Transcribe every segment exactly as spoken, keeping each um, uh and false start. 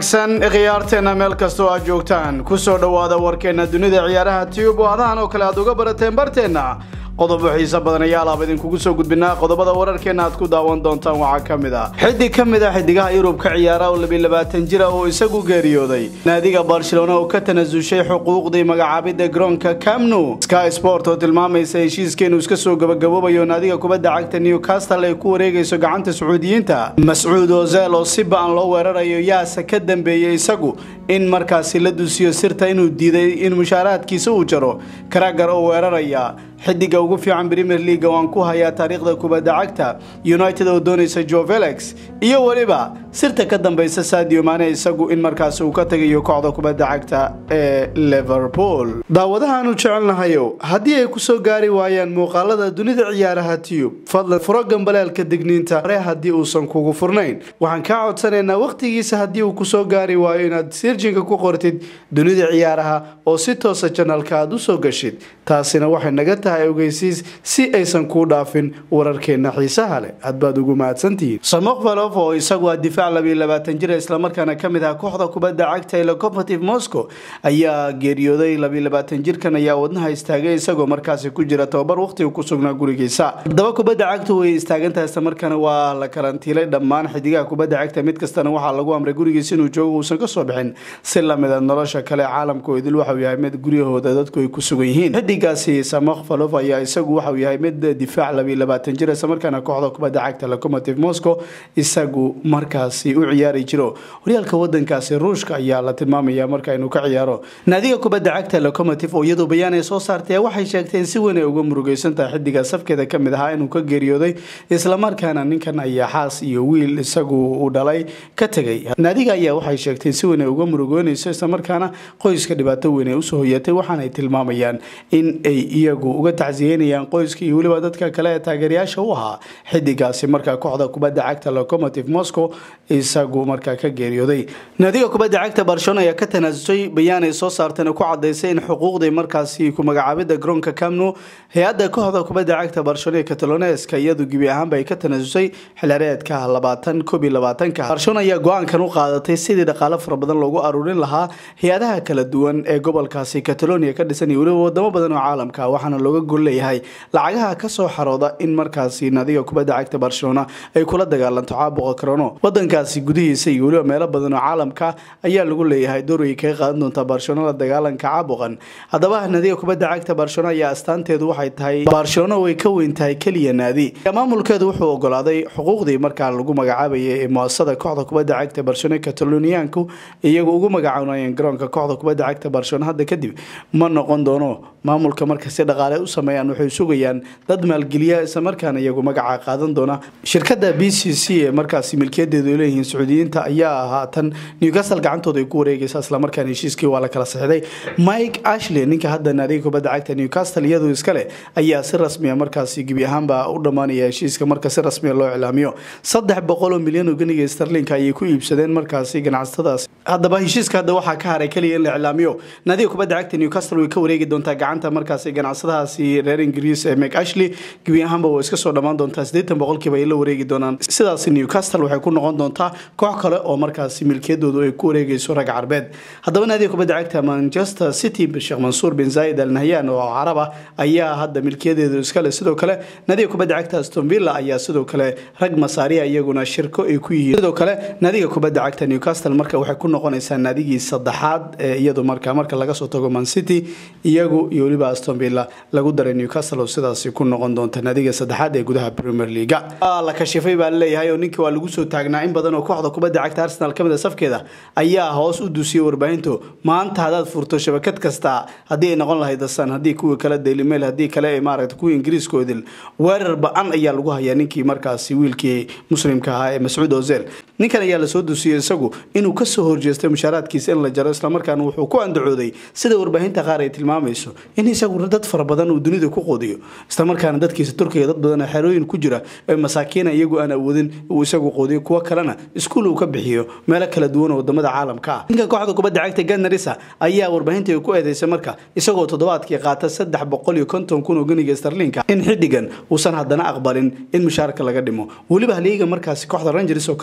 wanaagsan khiyaarteena meel kasta oo aad joogtaan ku soo dhawaada warkeena dunida ciyaaraha tube oo adahan oo kale aad uga barateen barteena qodob xiisa badan ayaa laab idin kugu soo gudbinaa qodobada wararkeena aad ku daawan doontaan waxa kamid ah xidig kamid ah xidigaha Yurub ka ciyaara oo laba iyo labaatan jir ah oo isagu geeriyooday naadiga Barcelona oo ka tanaasushay xuquuqdii magacaabida garoonka Camp Nou Sky Sport oo tilmaamaysa heshiiskeenu iska soo gabagaboobayo naadiga kubadda cagta Newcastle ay ku wareegayso gacanta Sacuudiyiinta Mas'uud Ozil oo si baan loo weerarayo yaasa ka dambeeyay isagu in markaas la dusiyo sirta inuu diiday in mushaaraadkiisa uu jaro Carragher oo weeraraya xidiga ugu fiican Premier League waan ku hayaa taariikhda kubadda cagta United oo doonaysa Joe Felix iyo waliba sirta ka dambaysa Sadio Mane isagu in markaas uu ka tagayo kooxda kubadda cagta ee Liverpool daawadahan u jecelnahayo hadii ay ku soo gaari waayaan muuqaalada dunida ciyaaraha tube fadlan furo gambalaalka digniinta hore hadii uusan kugu furnayn waxaan ka codsanaynaa waqtigiisa hadii uu ku soo gaari waayo inaad searching-ka ku qortid dunida ciyaaraha oo si toos ah channel-ka aad u soo gashid taasina waxay naga tahay ogeysiis si aysan ku dhaafin wararkeena xiisaha leh aad baad ugu mahadsantihiin Samuel Valov oo isagu waa difaac laba iyo labaatan jir isla markaana kamid ah kooxda kubadda cagta ee Lokomotiv Moscow ayaa geeriyooday laba iyo labaatan jirkan ayaa wadnaha istaagay isagoo markaas ku jira tababar waqti uu ku sugnaa gurigiisa daba kubadda cagta way istaagantahay isla markaana waa la karantiilay dhammaan xidigaha kubadda cagta mid kastana waxa lagu amray gurigiisa inuu joogo uusan ka soo bixin si la mid ah nolosha kale caalamka idil waxa uu yahay mid guriyahooda dadku ay ku sugan yihiin xidigaasi Samuel Valov ayaa isagu waxa uu yahay mid difaac laba iyo labaatan jir isla markaana kooxda kubadda cagta Lokomotiv Moscow isagu markaas u ciyaari jiro horyaalka wadankaasi Ruushka ayaa la tilmaamaya marka inuu ka ciyaaro naadiga kubadda cagta Lokomotiv oo iyadoo bayaan ay soo saartay waxay sheegteen si weyn ay uga murugaysan tahay xidiga safkeeda kamid ah inuu ka geeriyooday isla markaana ninkan ayaa xaas iyo wiil isagu u dhalay ka tagay naadiga ayaa waxay sheegteen si weyn ay uga murugoonayso isla markaana qoyska dhibaato weyn ay u soo hoyatay waxaana ay tilmaamayaan in ay iyagu uga tacsiyeynayaan qoyska iyo waliba dadka kale ee taageerayaasha u ahaa xidigaasi marka kooxda kubadda cagta Lokomotiv Moscow isagu marka ka geeriyooday naadiga kubadda cagta Barcelona ayaa ka tanaasusay bayaan ay soo saartay ku cadeysay in xuquuqdii markaasi ku magacaabida garoonka Camp Nou hay'adda kooxda kubadda cagta Barcelona ee Catalonia iyadu gibi ahaanba ay ka tanaasusay xilaareedka labaatan koob iyo labaatan ka Barcelona ayaa go'aankan u qaadatay sidii dhaqaale fara badan loogu aruurin lahaa hay'adaha kala duwan ee gobolkaasi Catalonia ka dhisan iyo wadamo badan oo caalamka waxaana looga gol leeyahay lacagaha ka soo xarooda in markaasi naadiga kubadda cagta Barcelona ay kula dagaalanto caabuqa corona wadankaasi gudihiisa iyo waliba meelo badan oo caalamka ayaa lagu leeyahay door ay ka qaadan doonta Barcelona dagaalanka caabuqan hadaba naadiga kubadda cagta Barcelona ayaa astaanteedu waxay tahay Barcelona way ka weyn tahay kaliya naadi maamulkeedu wuxuu ogolaaday xuquuqdii markaa lagu magacaabayay ee muasasada kooxda kubadda cagta Barcelona Catalonianku iyagu ugu magacaabeen garoonka kooxda kubadda cagta Barcelona hadda kadib ma noqon doono maamulka markaas si dhaqaale u sameeyaan waxay sugayaan dad maalgeliya isla markaana iyagu magaca qaadan doona shirkadda B C C ee markaas milkiyadeedu leeyihiin Sacuudiyiinta ayaa haatan Newcastle gacantooda ay ku wareegaysa isla markaana heshiiskii waa la kala saxiixday Mike Ashley ninka hadda naadiga kubadda cagta Newcastle iyadu iskale ayaa si rasmi ah markaas gibi ahaanba u dhamaanaya heshiiska marka si rasmi ah loo ilaamiyo saddex boqol oo milyan oo ganiga sterling ayay ku iibsadeen markaas ganacsatadaas hadaba heshiiska hadda waxa ka haray kaliya in la ilaamiyo naadiga kubadda cagta Newcastle way ka wareegi doontaa gacanta markaas ganacsatadaasi reer Ingiriis ee Mike Ashley gibi ahaanba way iska soo dhamaan doontaa siddeetan boqolkiiba ay la wareegi doonaan sidaas Newcastle waxay ku noqon doontaa koox kale oo markaas milkiyadoodu ay ku wareegayso rag carbeed hadaba naadiga kubadda cagta Manchester City Sheikh Mansour bin Zayed Al Nahyan oo Arab ah ayaa hadda milkiyadeedu iska leh sidoo kale naadiga kubadda cagta Aston Villa ayaa sidoo kale rag masaariya iyaguna shirko ay ku yihiin sidoo kale naadiga kubadda cagta Newcastle marka waxay ku noqonaysaa naadigii saddexaad ee iyadu marka marka laga soo tago Man City iyagu iyo waliba Aston Villa lagu daray Newcastle oo sidaas ku noqon doonta naadiga saddexaad ee gudaha Premier League la kashifay baa leeyahay oo ninkii waa lagu soo taagnaa in badan oo kooxda kubadda cagta Arsenal kamid ah safkeeda ayaa hoos u dusiyay warbaahintu maanta hadaad furto shabakad kasta hadii ay noqon lahayd Sun hadii kuwa kala Daily Mail hadii kale ay maaragtay kuwa Ingiriiskoodil weerar ba'an ayaa lagu hayaa ninkii markaas wiilkii muslimka ahaa ee Mas'uud Ozil ninkan ayaa la soo dusiyay isagu inuu ka soo horjeestay mushaaraadkiisa in la jaro isla markaana wuxuu ku andacooday sida warbaahinta qaar ay tilmaamayso in isagu dad fara badan uu dunida ku qoodiyo isla markaana dadkiisa Turkiga dad badan xerooyin ku jira ee masaakiin iyagu aan awoodin uu isagu qoodiyo kuwa kalena iskuul uu ka bixiyo meel kala duwan oo wadamada caalamka ninka kooxda kubadda cagta Gunners ayaa warbaahinta ku eedeysay marka isagoo toddobaadkii qaata saddex boqol iyo konton kun oo ganiga sterling in xidigan uusan hadana aqbalin in mushaarka laga dhimo waliba haliga markaas kooxda Rangers oo kale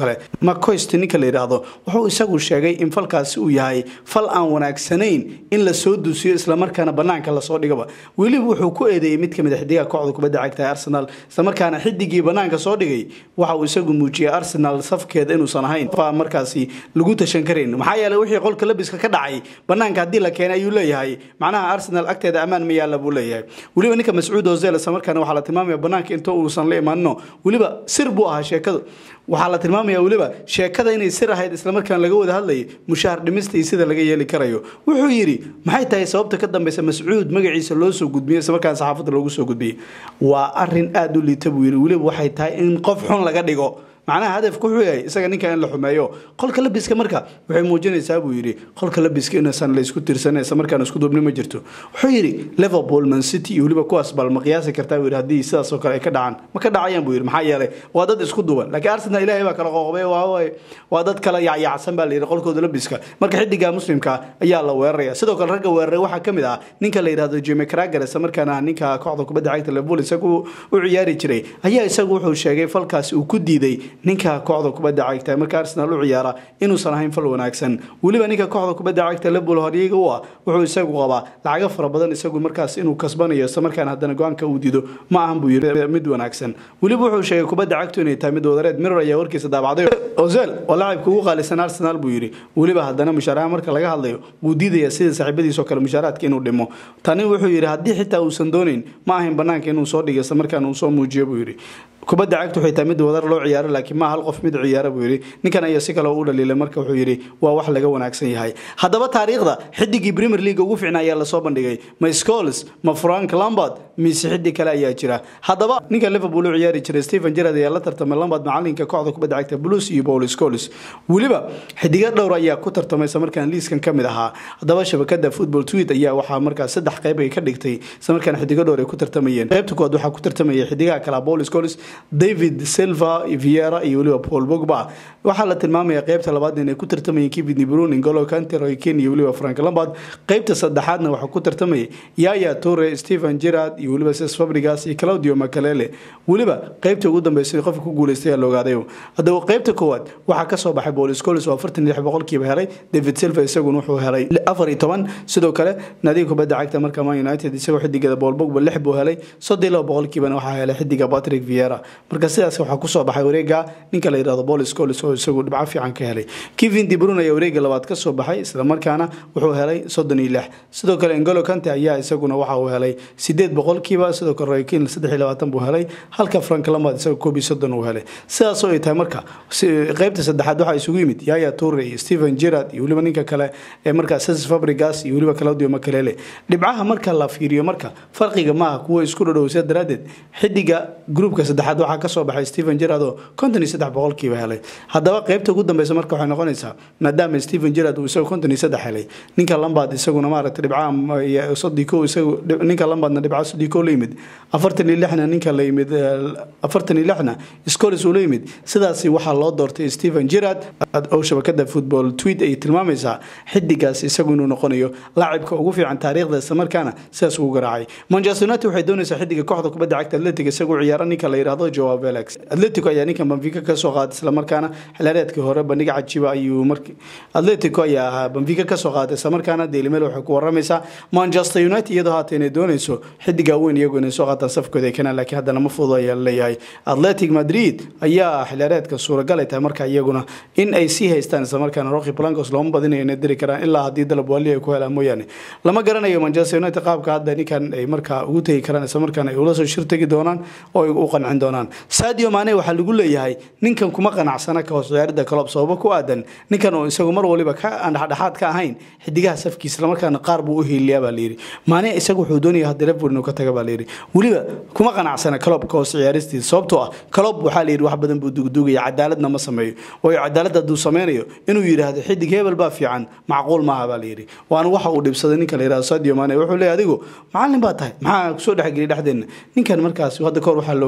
McCoist ninka la yiraahdo wuxuu isagu sheegay in falkaasi uu yahay fal aan wanaagsanayn in la soo duusiyo isla markaana banaanka la soo dhigaba weli wuxuu ku eedeeyay mid kamid ah xidiga kooxda kubadda cagta Arsenal isla markaana xidigii banaanka soo dhigay waxa uu isagu muujiyay Arsenal safkeeda inuu san ahayn fa markaasi lagu tashan karin maxaa yeelay wixii qolka labiska ka dhacay banaanka hadii la keenay ayuu leeyahay macnaha Arsenal agteeda amaan ma yaala buu leeyahay waliba ninka Mas'uud Ozil isla markaana waxa la tilmaamayaa banaanka inta uu san la imaanno waliba sir buu ahaa sheekadu waxa la tilmaamayaa waliba sheekada inay sir ahayd isla markaan laga wada hadlayay mushahar dhimista sida laga yeeli karayo wuxuu yiri maxay tahay sababta ka dambaysa Mas'uud magaciisa loo soo gudbiyay isla markaan saxaafadda loogu soo gudbiyay waa arin aad u liita buu yiri waliba waxay tahay in qof xun laga dhigo macnaha hadafku wuxuu yahay isaga ninka in la xumeeyo qolka labiska marka waxay muujinaysaa buu yiri qolka labiska in san la isku tirsanaysa markaan isku duubni ma jirto wuxuu yiri Liverpool Man City iyo waliba kuwaas bal ma qiyaasi kartaa wiri hadii sidaas oo kale ay ka dhacaan ma ka dhacayaan buu yiri maxaa yeelay waa dad isku duuban laakiin Arsenal Ilaahay baa kala qoqobay waa waa dad kala yaacsan baa la yiri qolkooda labiska marka xidiga muslimka ayaa la weeraraya sidoo kale ragga weeraray waxa kamid ah ninka la yiraahdo Jamie Carragher isla markaana ninka kooxda kubadda cagta Liverpool isagu u ciyaari jiray ayaa isagu wuxuu sheegay falkaas uu ku diiday ninka kooxda kubadda cagta marka Arsenal u ciyaara inuu san ahayn fal wanaagsan waliba ninka kooxda kubadda cagta Liverpool horiyaga u ah wuxuu isagu qabaa lacag fara badan isagu markaas inuu kasbanayo isla markaana hadana go'aanka uu diido ma ahan buu yiri mid wanaagsan waliba wuxuu sheegay kubadda cagtu inay tahay mid wadareed Mirror ayaa warkiisa daabacday Ozil oo laacibku ugu qaalisan Arsenal buu yiri waliba hadana musharaha marka laga hadlayo wuu diidaya sida saaxiibadiisa kale musharaadka inuu dhimo tani wuxuu yiri hadii xitaa uu san doonin ma ahan banaanka inuu soo dhigo isla markaana uu soo muujiyo buu yiri kubadda cagtu waxay tahay mid wadar loo ciyaaro laakiin ma hal qof mid ciyaaro buu yiri ninkan ayaa si kale u dhaliilay marka wuxuu yiri waa wax laga wanaagsan yahay hadaba taariikhda xidigii Premier League ugu fiicnaa ayaa la soo bandhigay ma Scholes ma Frank Lampard mise xidig kale ayaa jira hadaba ninka Liverpool u ciyaari jiray Steven Gerrard ayaa la tartamay Lampard macalinka kooxda kubadda cagta Blues iyo Paul Scholes waliba xidiga dhowr ayaa ku tartamay markaan liiskan kamid ahaa hadaba shabakada Football Tweet ayaa waxa markaa saddex qayb ay ka dhigtay markaan xidiga dhowr ay ku tartamayeen qaybta kood waxa ku tartamay xidiga kala Paul Scholes David Silva Vieira iyo waliba Paul Pogba waxa la tilmaamayaa qaybta labaad inay ku tartamayeen Kevin De Bruyne N'Golo Kante Roy Keane iyo waliba Frank Lampard qaybta saddexaadna waxa ku tartamayay Yaya Toure Steven Gerrard iyo waliba Cesc Fabregas iyo Claudio Makelele waliba qaybta ugu dambeysay qofka ku guuleystay loo gaadayo hadaba qaybta koowaad waxa ka soo baxay Paul Scholes oo afartan iyo lix boqolkiiba helay David Silva isaguna wuxuu helay afar iyo toban sidoo kale nadiga kubadda cagta marka Man United isagoo xidiga Paul Pogba lix buu helay soddon iyo laba boqolkiiba waxa helay xidiga Patrick Vieira marka sidaas waxa ku soo baxay wareega ninka la yiraahdo Paul Scholes oo isagu dhibco fiican ka helay Kevin De Bruyne ayaa wareega labaad ka soo baxay isla markaana wuxuu helay soddon iyo lix sidoo kale N'Golo Kante ayaa isaguna waxa uu helay siddeed boqolkiiba sidoo kale Roy Keane saddex iyo labaatan buu helay halka Frank Lampard isagu koob iyo soddon uu helay sidaas oo ay tahay marka qaybta saddexaad waxa isugu yimid Yaya Toure iyo Steven Gerrard iyo waliba ninka kale ee marka Cesc Fabregas iyo waliba Claudio Makelele dhibcaha marka la fiiriyo marka farqiga ma aha kuwa isku dhawaysa daraadeed xidiga groupka saddexaad waxa ka soo baxay Steven Gerrard oo konton iyo saddex boqolkiiba helay hadaba qaybta ugu dambaysa marka waxay noqonaysaa maadaama Steven Gerrard uu isagu konton iyo saddex helay ninka Lampard isaguna maaragtay dhibcaha soddon iyo kow isagu ninka Lampardna dhibcaha soddon iyo kow la yimid afartan iyo lix ninka la yimid afartan iyo lix Scholes uu la yimid sidaas waxa loo doortay Steven Gerrard oo shabakada Football Tweet ay tilmaamaysaa xidigaas isagu inuu noqonayo laacibka ugu fiican taariikhda isla markaana sidaas ugu garaacay Manchester United waxay doonaysaa xidiga kooxda kubadda cagta Atletico isagu ciyaara ninka la yiraahdo Joao Felix Atletico ayaa ninka Benfica ka soo qaaday isla markaana xilaareedkii hore bandhiga cajiba ayuu markii Atletico ayaa Benfica ka soo qaaday isla markaana Daily Mail waxay ku waramaysaa Manchester United iyadoo haatan inay doonayso xidiga weyn iyagu inay soo qaataan safkooda kana laakiin hadana ma fududa ayaa leeyahay Atletico Madrid ayaa xilaareedka suuragal ay tahay marka iyaguna in ay sii haystaan isla markaana Roque Blancos loo badinayo inay diri karaan ilaa hadii dalab wali ay ku helaan mooyane lama garanayo Manchester United qaabka hadda ninkan ay marka ugu tagi karaan isla markaana ay ula soo shirtagi doonaan oo ay u qancin doonaan Sadio Mane waxa lagu leeyahay ninkan kuma qanacsana ka hoos ciyaarida club sabab ku aadan ninkan oo isagu mar waliba ka aan dhaxdhaxaad ka ahayn xidigaha safkiisa isla markaana qaar buu u hiiliyaa baa leeyahay Mane isagu wuxuu doonayaa hadda Liverpool inuu ka taga baa leeyahay waliba kuma qanacsana club ka hoos ciyaaristiisa sababtoo ah club waxa leeyahay wax badan buu dugdugaya cadaaladna ma sameeyo oo cadaaladda duu sameeyo inuu yiraahdo xidig hebel baa fiican macquul ma aha baa leeyahay waana waxa uu dhibsaday ninka la yiraahdo Sadio Mane wuxuu leeyahay adigu macallin baa tahay maxaa ku soo dhaxgalay dhaxdeena ninkan markaas hadda koor waxa loogaa markaa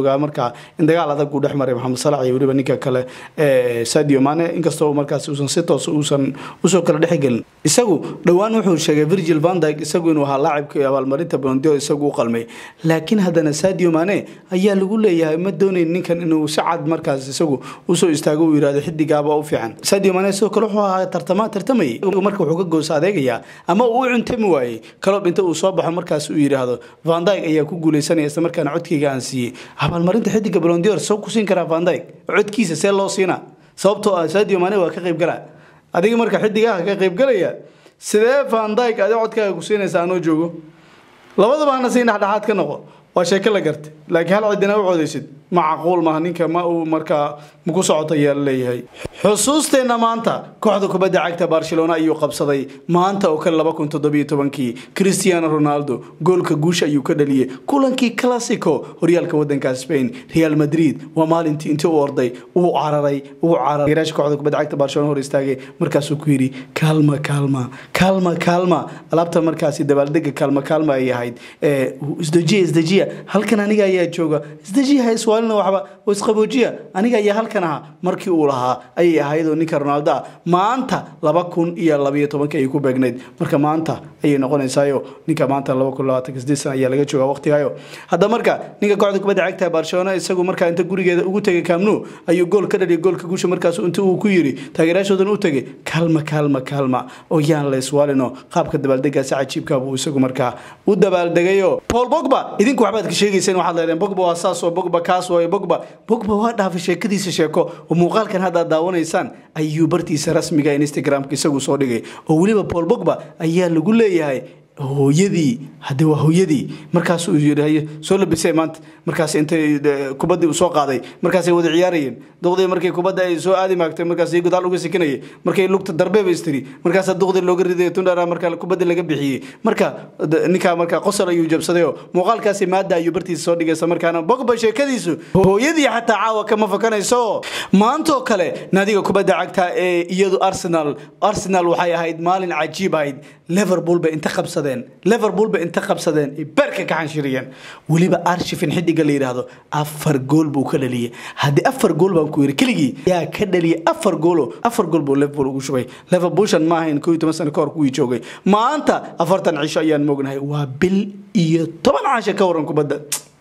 kartaa in dagaal adag uu dhexmaray Mohamed Salah iyo waliba ninka kale ee Sadio Mane inkastoo markaas uusan si toos uusan usoo kala dhexgelin isagu dhawaan wuxuu sheegay Virgil van Dijk isagu inuu ahaa laacibka abaalmarinta Ballon d'Or isagu u qalmay laakiin haddana Sadio Mane ayaa lagu leeyahay ma doonayn ninkan inuu si cad markaas isagu usoo istaago uu yiraahdo xidigaaba u fiican Sadio Mane soo kale wuxuu ahaa tartama tartamay marka wuxuu ka goos adeegaya ama uu cuntami waayay kala inta uu soo baxo markaas uu yiraahdo Van Dijk ayaa ku guuleysanaya isla markaana codkiga aan siiyay abaalmarinta xidiga Ballon d'Or soo ku siin kara Van Dijk codkiisa see loo siina sababtoo ah Sadio Mane waa ka qayb galay adiga marka xidigaha ka qayb galaya sidee Van Dijk aad codkaaga ku siinaysaa anoo joogo labadaba ana siin dhaxdhaxaad ka noqo waa sheeko la gartay laakiin hal cidina u codeysid macquul ma ninka ma uu marka muku socota yeel leeyahay xusuusteena maanta kooxda kubadda cagta Barcelona ayuu qabsaday maanta oo kale laba kun toddoba iyo toban-kii Cristiano Ronaldo goolka guusha ayuu ka dhaliyay kulankii Clasico horyaalka wadanka Spain Real Madrid waa maalintii intii uu orday uu cararay uu cararay garaash kooxda kubadda cagta Barcelona hor istaagay markaas uu ku yiri kalma kalma kalma kalma alaabta markaas dabaaldega kalma kalma ay ahayd ee isdajiya isdajiya halkan aniga ayaa jooga isdajiya hay su'aalna waxba wasqaboojiya aniga ayaa halkan aha markii uu lahaa ay ahayd oo ninka Ronaldo maanta laba kun iyo laba iyo toban ay ku beegneed marka maanta ay noqonaysaayo ninka maanta laba kun iyo labaatan iyo saddex ayaa laga joogaa waqtigayo hadda marka ninka kooxda kubadda cagta Barcelona isagu marka inta gurigeeda ugu tagay Camp Nou ayuu gool ka dhaliyay goolka guusha markaas inta uu ku yiri taageeraashoodan u tagay kalma kalma kalma oo yaan la iswaalino qaabka dabaaldega cajiibka buu isagu marka u dabaaldegayo Paul Pogba idinku waxbaad ka sheegayseen waxaad leedahay Pogba waa saas oo Pogba kaas oo Pogba Pogba waa dhaafay sheekadiisa sheeko oo muuqaalkan hadda daawanaysan ayuu bartiisa rasmiga Instagram-ka isagu soo dhigay oo waliba Paul Pogba ayaa lagu leeyahay hooyadii hadii waa hooyadii markaas uu yiraahdo soo labisay maanta markaas inta kubadda uu soo qaaday markaas ay wada ciyaarayeen doqday markay kubadda ay soo aadi maagtay markaas ay gudaal uga sikinayay markay lugta darbe baystiri markaas doqday looga riday tundara marka kubadda laga bixiyay marka ninka marka qosol ayuu jabsaday muuqaalkaasi maada ayuu bartiisa soo dhigay markaana Pogba sheekadiisu hooyadii xataa caawa kama fakanayso maanta oo kale naadiga kubadda cagta ee iyadu Arsenal Arsenal waxay ahayd maalin cajiib ahayd Liverpool ba inta qabsadeen Liverpool ba inta qabsadeen barka ka xanshiriyeen waliba arshifin xidiga la yiraahdo afar gool buu ka dhaliyay hadii afar gool baan ku yiri kiligi yaa ka dhaliyay afar gool afar gool buu Liverpool ugu shubay Liverpool shan ma ahayn koob iyo toban sano ka hor ku joogay maanta afartan cisho ayaan moognahay waa bil iyo toban casho ka waran kubadda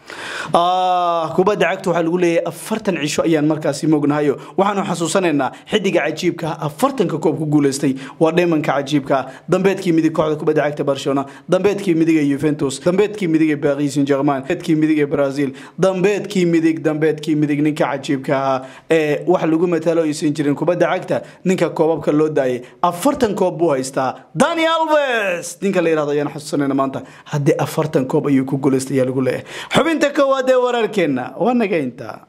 ah kubadda cagta waxa lagu leeyahay afartan cisho ayaan markaas moognahayo waxaanu xasuusanaynaa xidiga cajiibka afartan ka koob ku guuleystay waa Daymanka cajiibka dambeedkii midig kooxda kubadda cagta Barcelona dambeedkii midig ee Juventus dambeedkii midig ee Paris Saint-Germain dambeedkii midig ee Brazil dambeedkii midig dambeedkii midig ninka cajiibka ee wax lagu matalo aysan jirin kubadda cagta ninka koobabka loo daayay afartan koob buu haystaa Dani Alves ninka la yiraahdo ayaan xasuusanaynaa maanta hadii afartan koob ayuu ku guuleystay lagu leeyahay xubinta ka wada wararkeena wanaga inta